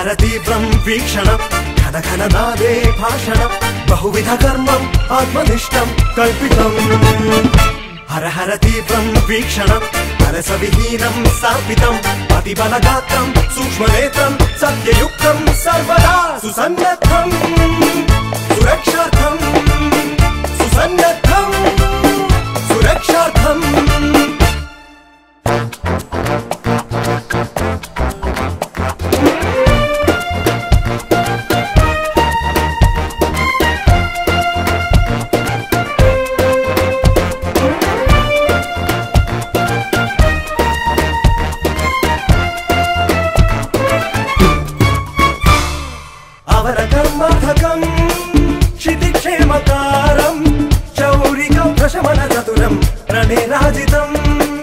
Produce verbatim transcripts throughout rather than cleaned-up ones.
हर तीव्रं वीक्षणं घन घन नादे भाषणं बहुविध कर्मं आत्मनिष्ठं कल्पितम् हर हर तीव्रं वीक्षणं हरसविहीनं स्थापितं अतिबलगात्रं सूक्ष्मनेत्रं सत्ययुक्तं सर्वदा सुसन्नद्धं सुरक्षार्थं सुसन्नद्धं सुरक्षार्थं अवरकर्मार्थकं क्षितिक्षेमकारं चौरिकं प्रशमनचतुरं रणेराजितम्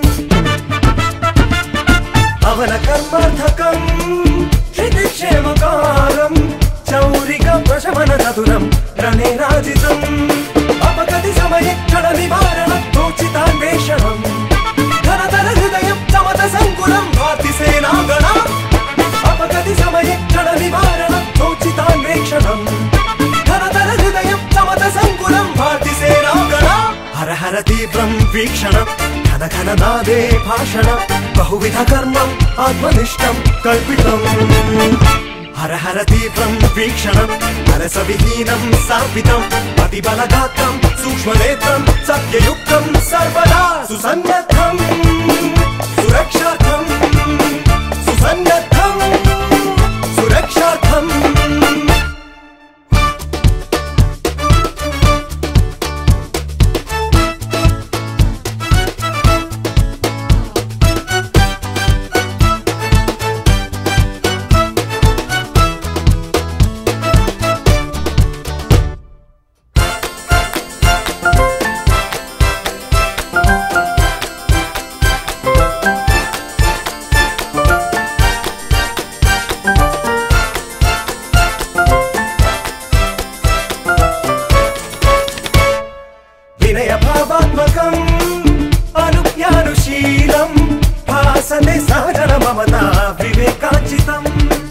अवरकर्मार्थकं क्षितिक्षेमकारं चौरिकं प्रशमनचतुरं रणेराजितम् अपगति समये क्षणनिवारणं तोचितान्वेषणं घनतर हृदयं चमतसङ्कुलं भारतीसेनागणम् अपगति समये क्षणनिवारणं तोचितान्वेषणं घनतर हृदयं चमतसङ्कुलं भारतीसेनागणम् हर हर तीव्रं वीक्षणं घन घन नादे भाषणं बहुविध कर्मं आत्मनिष्ठं कल्पितम् हर हर तीव्रं वीक्षणं हरसविहीनं स्थापितं अतिबलगात्रं सूक्ष्मनेत्रं सत्ययुक्तं सर्वदा सुसन्नद्धं सुरक्षार्थं सुसन्नद्धं सुरक्षार्थं विनयभावात्मकम् अनुज्ञानुशीलं भासते सहजन ममता विवेकाचितम्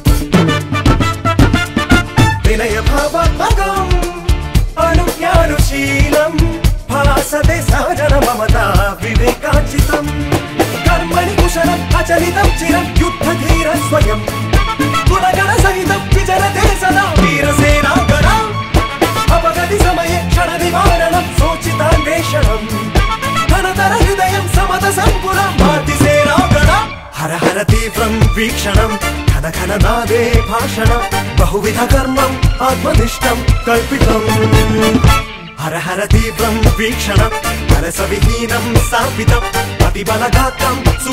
विनयभावात्मकम् अनुज्ञानुशीलं भासते सहजन ममता विवेकाचितम् कर्मणि कुशलम् अचलितं चिरं युद्धधीरं स्वयं गुणगणसहितं विचरते सदा वीरसेनागणम् अपगति समये क्षणनिवारणं सोचितान्वेषणं घनतर हृदयं समतसङ्कुलं भारतीसेनागणम् हर हर तीव्रं वीक्षणं घन घन नादे भाषणं बहुविध कर्मं आत्मनिष्ठं कल्पितम् हर हर तीव्रं वीक्षणं हरसविहीनं स्थापितं अतिबलगात्रं